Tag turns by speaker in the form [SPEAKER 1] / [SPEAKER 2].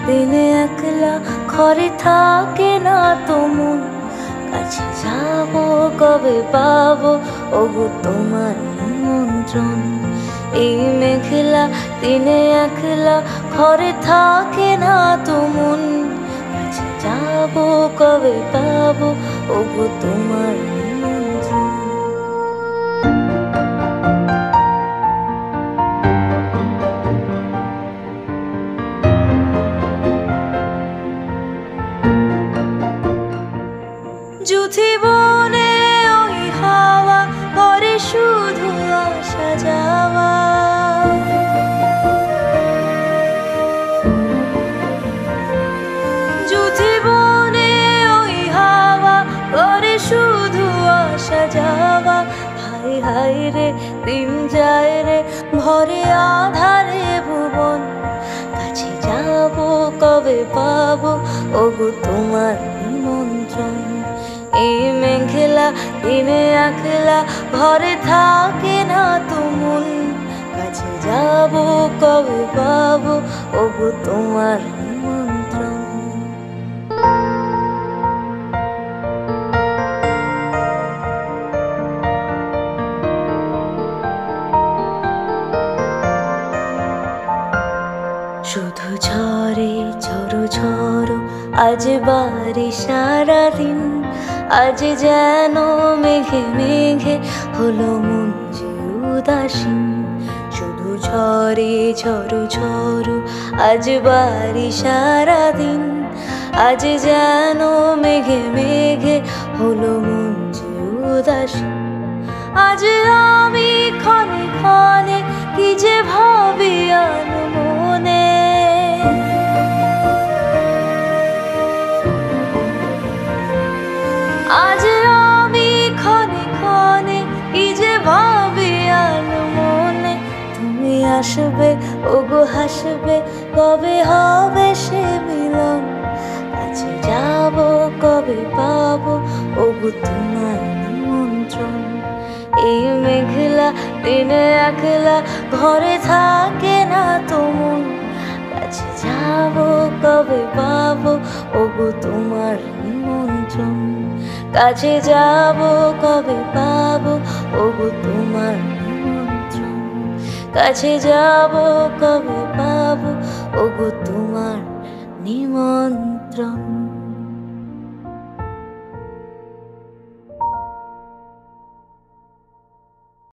[SPEAKER 1] দিনে একলা ঘরে থাকে না তো মন, কাছে যাবো কবে পাবো ওগো তোমার নিমন্ত্রণ। এই মেঘলা দিনে একলা ঘরে থাকে না তো মন, কাছে যাবো কবে পাবো ওগো তোমার নিমন্ত্রণ। যুথি বনে ওই হাওয়া করে শুধু আসা যাওয়া, যুথি বনে ওই হাওয়া করে শুধু আসা যাওয়া। হাই হাই রে দিন যায় রে ভরে আধারে ভুবন, কাছে যাবো কবে পাবো ওগো তোমার নিমন্ত্রণ। এই মেঘলা দিনে একলা ঘরে থাকে না তো মন, কাছে যাবো কবে পাবো ওগো তোমার নিমন্ত্রণ। শুধু ঝরে ঝড়ো ঝড়ো আজ বাড়ি সারাদিন, আজ যেন মেঘে মেঘে হলো মন যে উদাসীন। শুধু ঝরে ঝড়ো ঝড়ো আজ বাড়ি সারাদিন, আজ যেন মেঘে মেঘে হলো মন যে উদাসীন। আজ আমি ক্ষণে ক্ষণে কি যে ভাবি আনমনে, আজ আমি ক্ষণে ক্ষণে কি যে ভাবি আনমনে। তুমি আসবে ওগো হাসবে কবে হবে সে মিলন, কাছে যাবো কবে পাবো ওগো তোমার নিমন্ত্রণ। এই মেঘলা দিনে একলা ঘরে থাকে না তো মন, কাছে যাবো কবে পাবো ওগো তোমার নিমন্ত্রণ। কাছে যাবো কবে পাবো ওগো তোমার নিমন্ত্রণ, কাছে যাবো কবে পাবো ওগো তোমার নিমন্ত্রণ।